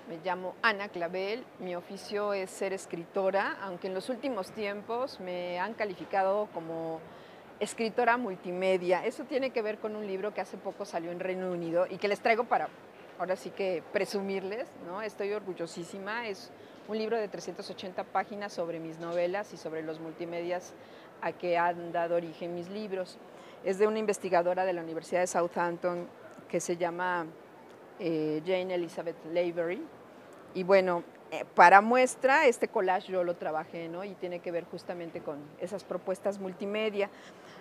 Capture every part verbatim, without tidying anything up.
Me llamo Ana Clavel, mi oficio es ser escritora, aunque en los últimos tiempos me han calificado como escritora multimedia. Eso tiene que ver con un libro que hace poco salió en Reino Unido y que les traigo para, ahora sí que presumirles, ¿no? Estoy orgullosísima. Es un libro de trescientas ochenta páginas sobre mis novelas y sobre los multimedias a que han dado origen mis libros. Es de una investigadora de la Universidad de Southampton que se llama eh, Jane Elizabeth Lavery. Y bueno, eh, para muestra, este collage yo lo trabajé, ¿no? Y tiene que ver justamente con esas propuestas multimedia.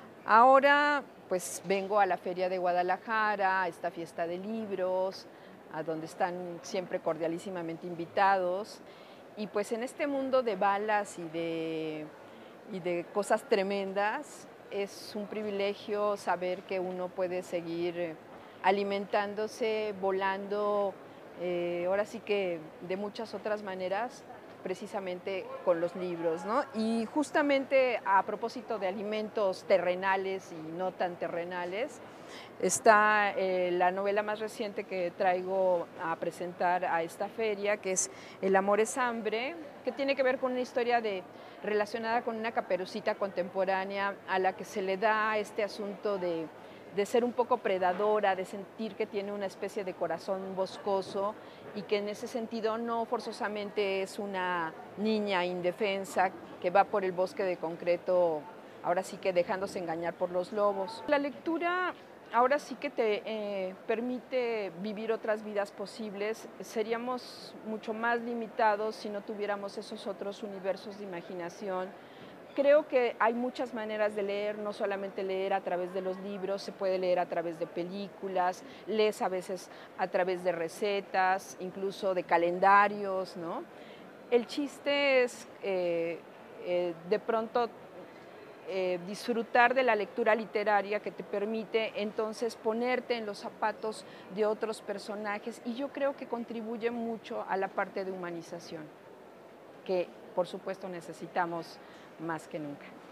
Ahora, pues vengo a la Feria de Guadalajara, a esta fiesta de libros, a donde están siempre cordialísimamente invitados. Y pues en este mundo de balas y de, y de cosas tremendas, es un privilegio saber que uno puede seguir alimentándose, volando, eh, ahora sí que de muchas otras maneras, precisamente con los libros, ¿no? Y justamente a propósito de alimentos terrenales y no tan terrenales, está eh, la novela más reciente que traigo a presentar a esta feria, que es El amor es hambre, que tiene que ver con una historia de, relacionada con una caperucita contemporánea a la que se le da este asunto de, de ser un poco predadora, de sentir que tiene una especie de corazón boscoso y que en ese sentido no forzosamente es una niña indefensa que va por el bosque de concreto, ahora sí que dejándose engañar por los lobos. La lectura ahora sí que te eh, permite vivir otras vidas posibles. Seríamos mucho más limitados si no tuviéramos esos otros universos de imaginación. Creo que hay muchas maneras de leer, no solamente leer a través de los libros, se puede leer a través de películas, lees a veces a través de recetas, incluso de calendarios, ¿no? El chiste es eh, eh, de pronto eh, disfrutar de la lectura literaria que te permite entonces ponerte en los zapatos de otros personajes y yo creo que contribuye mucho a la parte de humanización, que por supuesto necesitamos más que nunca.